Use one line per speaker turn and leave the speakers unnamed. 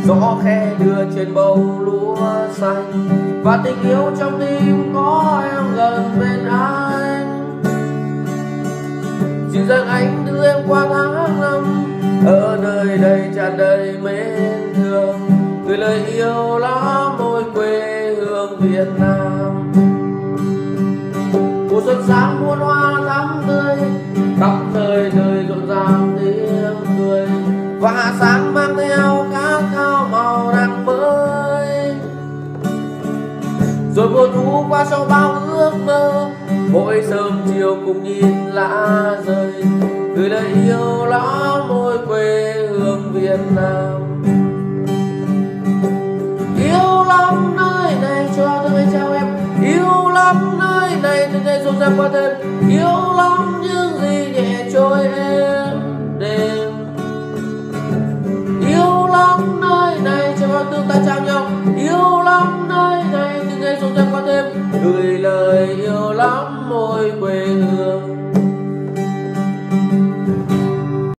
gió khẽ đưa trên bầu lúa xanh, và tình yêu trong tim có em gần bên anh. Dịu dàng anh đưa em qua tháng năm, ở nơi đây tràn đầy mến thương, gửi lời yêu lắm ôi quê hương Việt Nam. Mùa xuân sáng muôn hoa thắm tươi, khắp nơi nơi rộn ràng tiếng cười, và hạ sáng mang theo khát khao màu nắng mới. Rồi mùa thu qua sau bao ước mơ, mỗi sớm chiều cùng nhìn lá rơi, gửi lời yêu lắm ôi quê hương Việt Nam. Yêu lắm nơi này cho tôi chào em, yêu lắm nơi này từ ngày rộn ràng qua thêm, yêu lắm những gì nhẹ trôi êm đêm. Yêu lắm nơi này cho tương ta chào nhau, yêu lắm nơi này từ ngày rộn ràng qua thêm, gửi lời yêu lắm ôi quê